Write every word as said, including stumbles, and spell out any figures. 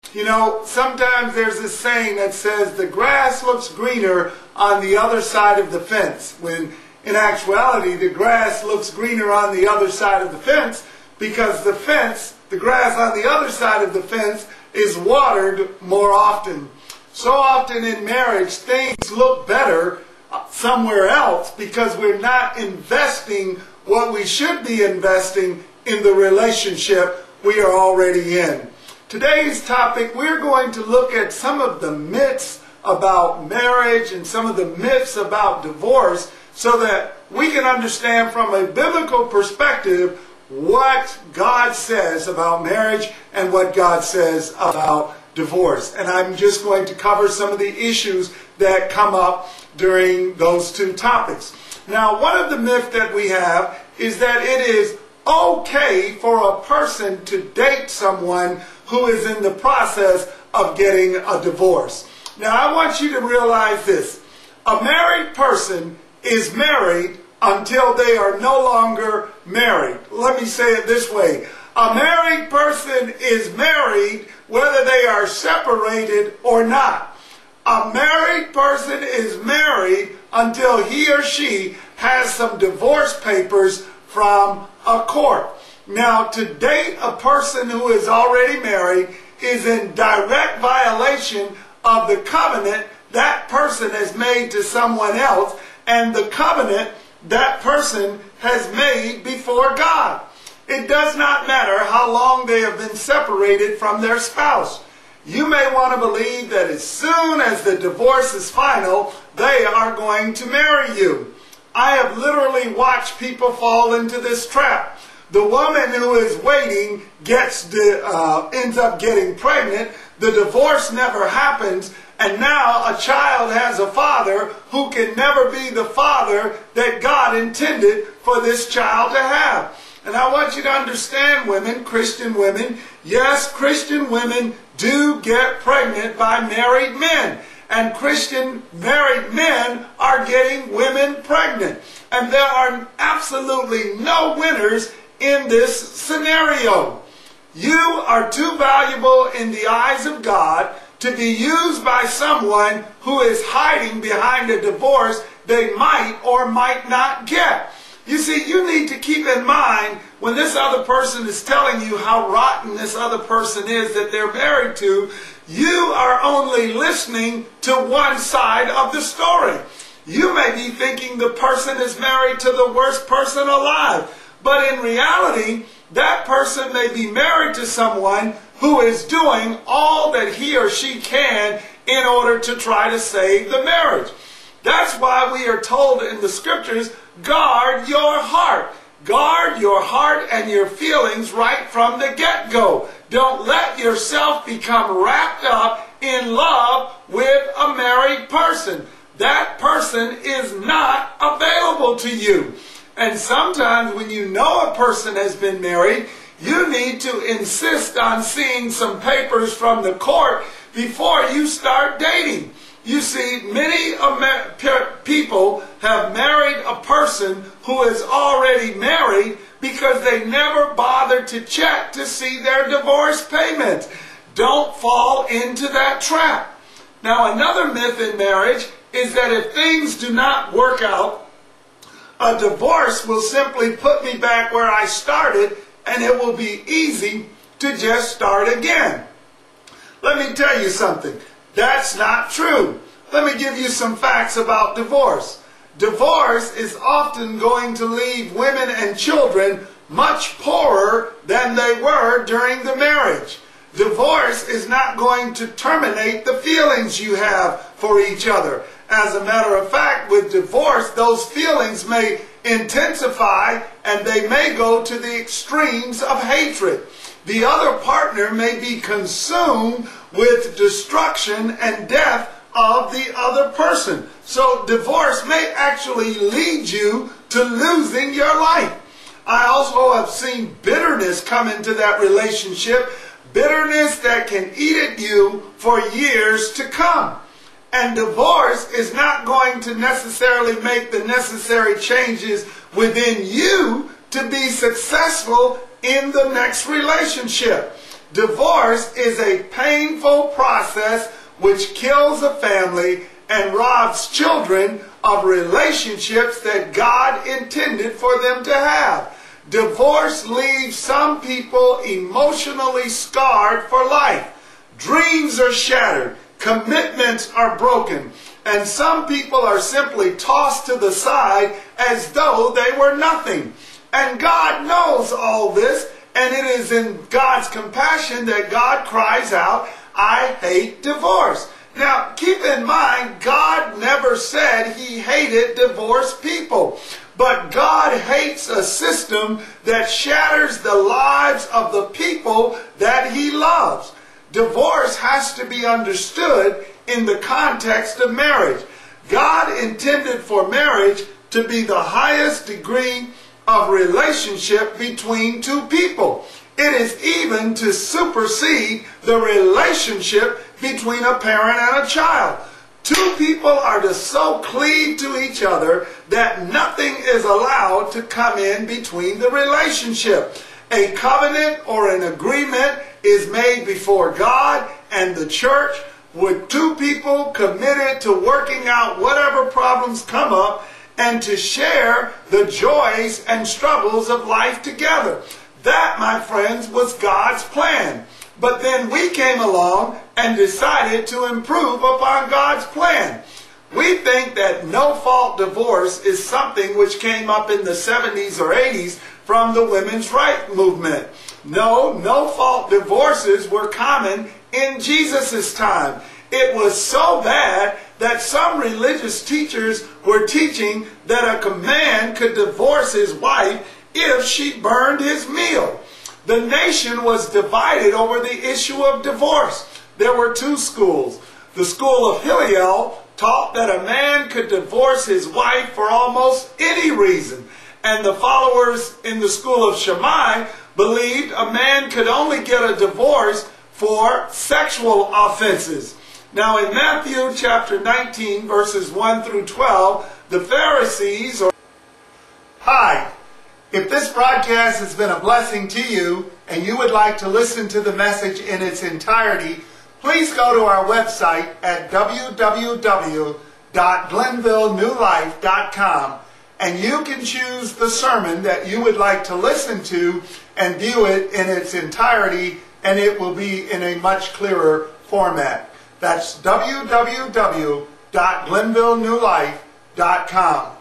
You know, sometimes there's this saying that says the grass looks greener on the other side of the fence, when in actuality the grass looks greener on the other side of the fence because the fence, the grass on the other side of the fence is watered more often. So often in marriage things look better somewhere else because we're not investing what we should be investing in the relationship we are already in. Today's topic, we're going to look at some of the myths about marriage and some of the myths about divorce so that we can understand from a biblical perspective what God says about marriage and what God says about divorce. And I'm just going to cover some of the issues that come up during those two topics. Now, one of the myths that we have is that it is okay for a person to date someone who is in the process of getting a divorce. Now, I want you to realize this. A married person is married until they are no longer married. Let me say it this way. A married person is married whether they are separated or not. A married person is married until he or she has some divorce papers from a court. Now, to date a person who is already married is in direct violation of the covenant that person has made to someone else and the covenant that person has made before God. It does not matter how long they have been separated from their spouse. You may want to believe that as soon as the divorce is final, they are going to marry you. I have literally watched people fall into this trap. The woman who is waiting gets the, uh, ends up getting pregnant. The divorce never happens. And now a child has a father who can never be the father that God intended for this child to have. And I want you to understand, women, Christian women, yes, Christian women do get pregnant by married men. And Christian married men are getting women pregnant. And there are absolutely no winners in this scenario. You are too valuable in the eyes of God to be used by someone who is hiding behind a divorce they might or might not get. You see, you need to keep in mind when this other person is telling you how rotten this other person is that they're married to, you are only listening to one side of the story. You may be thinking the person is married to the worst person alive, but in reality, that person may be married to someone who is doing all that he or she can in order to try to save the marriage. That's why we are told in the scriptures, guard your heart. Guard your heart and your feelings right from the get-go. Don't let yourself become wrapped up in love with a married person. That person is not available to you. And sometimes when you know a person has been married, you need to insist on seeing some papers from the court before you start dating. You see, many Amer- people have married a person who is already married because they never bothered to check to see their divorce payments. Don't fall into that trap. Now, another myth in marriage is that if things do not work out, a divorce will simply put me back where I started and it will be easy to just start again. Let me tell you something. That's not true. Let me give you some facts about divorce. Divorce is often going to leave women and children much poorer than they were during the marriage. Divorce is not going to terminate the feelings you have for each other. As a matter of fact, with divorce, those feelings may intensify and they may go to the extremes of hatred. The other partner may be consumed with destruction and death of the other person. So divorce may actually lead you to losing your life. I also have seen bitterness come into that relationship, bitterness that can eat at you for years to come. And divorce is not going to necessarily make the necessary changes within you to be successful in the next relationship. Divorce is a painful process which kills a family and robs children of relationships that God intended for them to have. Divorce leaves some people emotionally scarred for life. Dreams are shattered, commitments are broken, and some people are simply tossed to the side as though they were nothing. And God knows all this, and it is in God's compassion that God cries out, "I hate divorce." Now, keep in mind, God never said he hated divorced people. But God hates a system that shatters the lives of the people that he loves. Divorce has to be understood in the context of marriage. God intended for marriage to be the highest degree of relationship between two people. It is even to supersede the relationship between a parent and a child. Two people are to so cleave to each other that nothing is allowed to come in between the relationship. A covenant or an agreement is made before God and the church with two people committed to working out whatever problems come up and to share the joys and struggles of life together. That, my friends, was God's plan. But then we came along and decided to improve upon God's plan. We think that no-fault divorce is something which came up in the seventies or eighties from the women's rights movement. No, no-fault divorces were common in Jesus' time. It was so bad that some religious teachers were teaching that a man could divorce his wife if she burned his meal. The nation was divided over the issue of divorce. There were two schools. The school of Hillel taught that a man could divorce his wife for almost any reason. And the followers in the school of Shammai believed a man could only get a divorce for sexual offenses. Now in Matthew chapter nineteen, verses one through twelve, the Pharisees... Or Hi. If this broadcast has been a blessing to you and you would like to listen to the message in its entirety, please go to our website at w w w dot glenville new life dot com and you can choose the sermon that you would like to listen to and view it in its entirety, and it will be in a much clearer format. That's w w w dot glenville new life dot com.